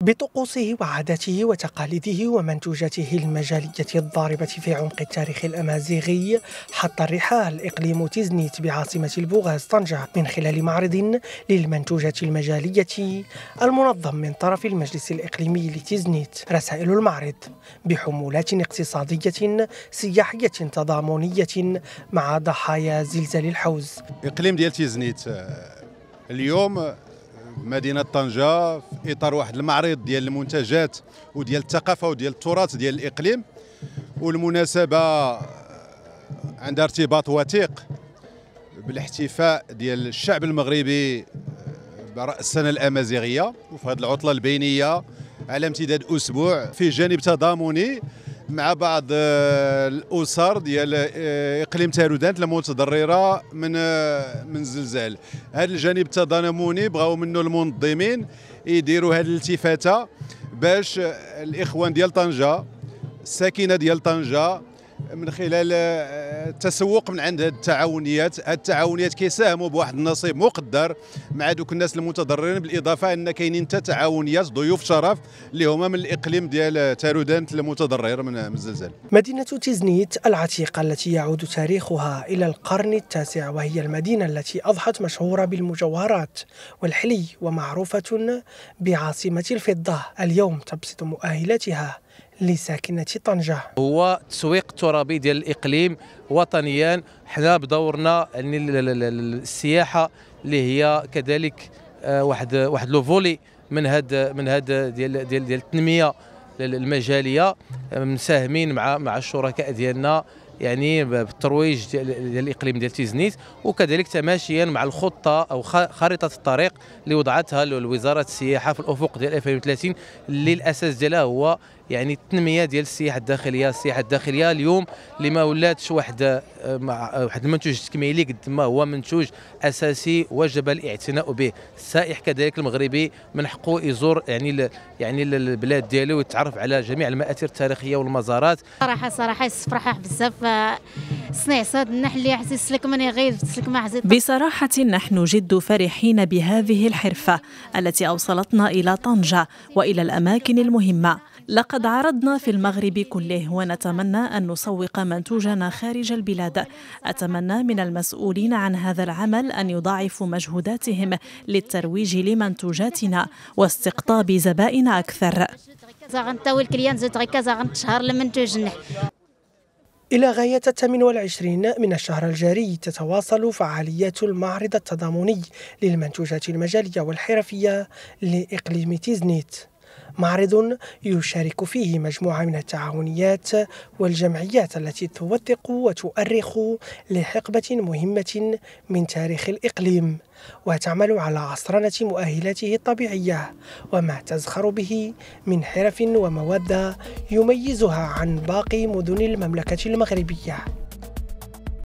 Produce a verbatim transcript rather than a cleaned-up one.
بطقوسه وعاداته وتقاليده ومنتوجاته المجالية الضاربة في عمق التاريخ الأمازيغي حط الرحال إقليم تيزنيت بعاصمة البوغاز طنجة من خلال معرض للمنتوجات المجالية المنظم من طرف المجلس الإقليمي لتيزنيت. رسائل المعرض بحمولات اقتصادية سياحية تضامنية مع ضحايا زلزال الحوز. إقليم ديال تيزنيت اليوم مدينة طنجة في إطار واحد المعرض ديال المنتجات وديال الثقافة وديال التراث ديال الإقليم، والمناسبة عندها ارتباط وثيق بالاحتفاء ديال الشعب المغربي برأس السنة الأمازيغية، وفي هذه العطلة البينية على امتداد أسبوع في جانب تضامني مع بعض الاسر ديال اقليم تارودانت المتضرره من من الزلزال. هذا الجانب التضامني بغاو منه المنظمين يديروا هذه الالتفاته باش الاخوان ديال طنجه، الساكنه ديال طنجه، من خلال التسوق من عند هذه التعاونيات. هذه التعاونيات كيساهموا بواحد النصيب مقدر مع دوك الناس المتضررين، بالاضافه ان كاينين حتى تعاونيات ضيوف شرف اللي هما من الاقليم ديال تارودانت المتضرر من الزلزال. مدينه تيزنيت العتيقه التي يعود تاريخها الى القرن التاسع، وهي المدينه التي اضحت مشهوره بالمجوهرات والحلي ومعروفه بعاصمه الفضه، اليوم تبسط مؤهلاتها لساكنة طنجة. هو التسويق الترابي ديال الإقليم وطنيا. حنا بدورنا يعني السياحة اللي هي كذلك واحد واحد لو فولي من هاد من هاد ديال ديال ديال التنمية المجالية، مساهمين مع مع الشركاء ديالنا يعني بالترويج ديال الاقليم ديال تيزنيت، وكذلك تماشيا مع الخطه او خريطه الطريق اللي وضعتها وزاره السياحه في الافق ديال ألفين وثلاثين، اللي الاساس ديالها هو يعني التنميه ديال السياحه الداخليه. السياحه الداخليه اليوم اللي ما ولاتش واحد واحد المنتوج تكميلي قد ما هو منتوج اساسي وجب الاعتناء به. السائح كذلك المغربي من حقه يزور يعني يعني البلاد ديالو ويتعرف على جميع المآثر التاريخيه والمزارات. صراحه صراحه يصفرح بزاف صنيع صاد النحل حسيت لك من يغير لك ما حزيت. بصراحه نحن جد فرحين بهذه الحرفه التي اوصلتنا الى طنجه والى الاماكن المهمه. لقد عرضنا في المغرب كله ونتمنى أن نسوق منتوجنا خارج البلاد. أتمنى من المسؤولين عن هذا العمل أن يضاعفوا مجهوداتهم للترويج لمنتوجاتنا واستقطاب زبائن أكثر. إلى غاية الثامن والعشرين من الشهر الجاري تتواصل فعاليات المعرض التضامني للمنتوجات المجالية والحرفية لإقليم تيزنيت، معرض يشارك فيه مجموعة من التعاونيات والجمعيات التي توثق وتؤرخ لحقبة مهمة من تاريخ الإقليم، وتعمل على عصرنة مؤهلاته الطبيعية وما تزخر به من حرف ومواد يميزها عن باقي مدن المملكة المغربية.